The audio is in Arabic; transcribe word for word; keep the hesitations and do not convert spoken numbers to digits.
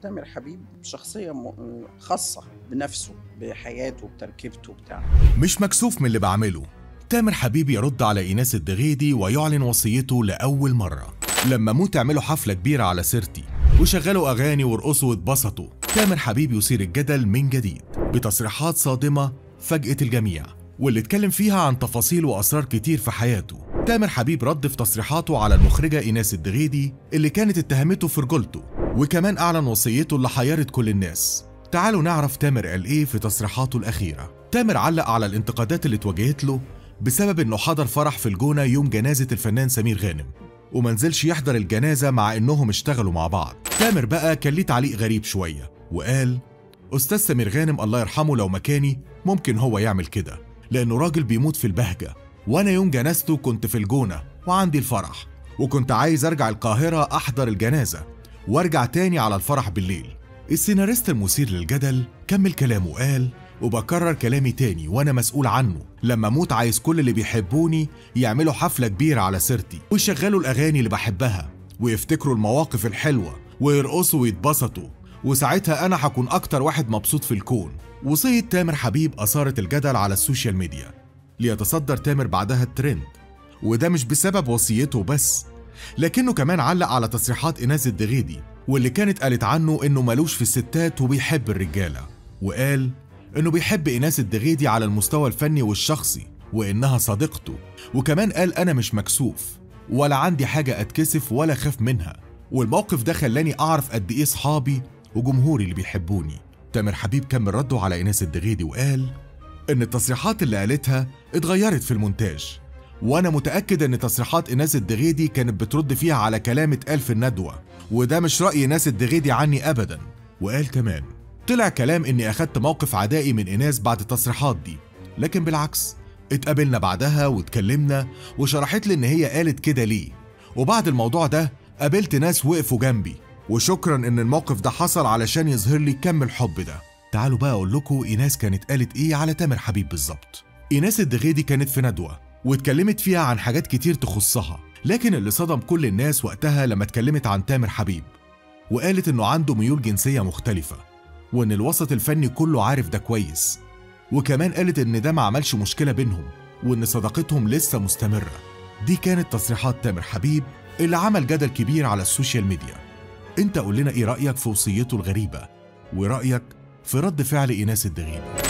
تامر حبيب شخصية م- خاصة بنفسه، بحياته، بتركيبته بتاع. مش مكسوف من اللي بعمله. تامر حبيب يرد على إيناس الدغيدي ويعلن وصيته لأول مرة. لما موت تعملوا حفلة كبيرة على سيرتي وشغلوا أغاني وارقصوا واتبسطوا. تامر حبيب يثير الجدل من جديد بتصريحات صادمة فاجأت الجميع، واللي اتكلم فيها عن تفاصيل وأسرار كتير في حياته. تامر حبيب رد في تصريحاته على المخرجة إيناس الدغيدي اللي كانت اتهمته في رجولته، وكمان أعلن وصيته اللي حيرت كل الناس. تعالوا نعرف تامر قال إيه في تصريحاته الأخيرة. تامر علق على الانتقادات اللي اتوجهت له بسبب إنه حضر فرح في الجونة يوم جنازة الفنان سمير غانم ومنزلش يحضر الجنازة مع إنهم اشتغلوا مع بعض. تامر بقى كان ليه تعليق غريب شوية وقال: أستاذ سمير غانم الله يرحمه لو مكاني ممكن هو يعمل كده، لأنه راجل بيموت في البهجة، وأنا يوم جنازته كنت في الجونة وعندي الفرح، وكنت عايز أرجع القاهرة أحضر الجنازة وأرجع تاني على الفرح بالليل. السيناريست المثير للجدل كمل كلامه وقال: وبكرر كلامي تاني وأنا مسؤول عنه، لما أموت عايز كل اللي بيحبوني يعملوا حفلة كبيرة على سيرتي ويشغلوا الأغاني اللي بحبها ويفتكروا المواقف الحلوة ويرقصوا ويتبسطوا، وساعتها أنا هكون أكتر واحد مبسوط في الكون. وصية تامر حبيب أثارت الجدل على السوشيال ميديا، ليتصدر تامر بعدها الترند، وده مش بسبب وصيته بس، لكنه كمان علق على تصريحات إيناس الدغيدي واللي كانت قالت عنه إنه ملوش في الستات وبيحب الرجالة، وقال إنه بيحب إيناس الدغيدي على المستوى الفني والشخصي وإنها صديقته، وكمان قال: أنا مش مكسوف ولا عندي حاجة أتكسف ولا خاف منها، والموقف ده خلاني أعرف قد إيه صحابي وجمهوري اللي بيحبوني. تامر حبيب كمل رده على إيناس الدغيدي وقال إن التصريحات اللي قالتها اتغيرت في المونتاج، وأنا متأكد إن تصريحات إيناس الدغيدي كانت بترد فيها على كلام اتقال في الندوة، وده مش رأي إيناس الدغيدي عني أبدا. وقال كمان: طلع كلام إني أخدت موقف عدائي من إيناس بعد التصريحات دي، لكن بالعكس اتقابلنا بعدها واتكلمنا وشرحت لي إن هي قالت كده ليه، وبعد الموضوع ده قابلت ناس وقفوا جنبي، وشكرا إن الموقف ده حصل علشان يظهر لي كم الحب ده. تعالوا بقى أقول لكم إيناس كانت قالت إيه على تامر حبيب بالظبط. إيناس الدغيدي كانت في ندوة واتكلمت فيها عن حاجات كتير تخصها، لكن اللي صدم كل الناس وقتها لما اتكلمت عن تامر حبيب وقالت إنه عنده ميول جنسية مختلفة، وإن الوسط الفني كله عارف ده كويس، وكمان قالت إن ده ما عملش مشكلة بينهم وإن صداقتهم لسه مستمرة. دي كانت تصريحات تامر حبيب اللي عمل جدل كبير على السوشيال ميديا. انت قول لنا ايه رأيك في وصيته الغريبة، ورأيك في رد فعل إيناس الدغيدي.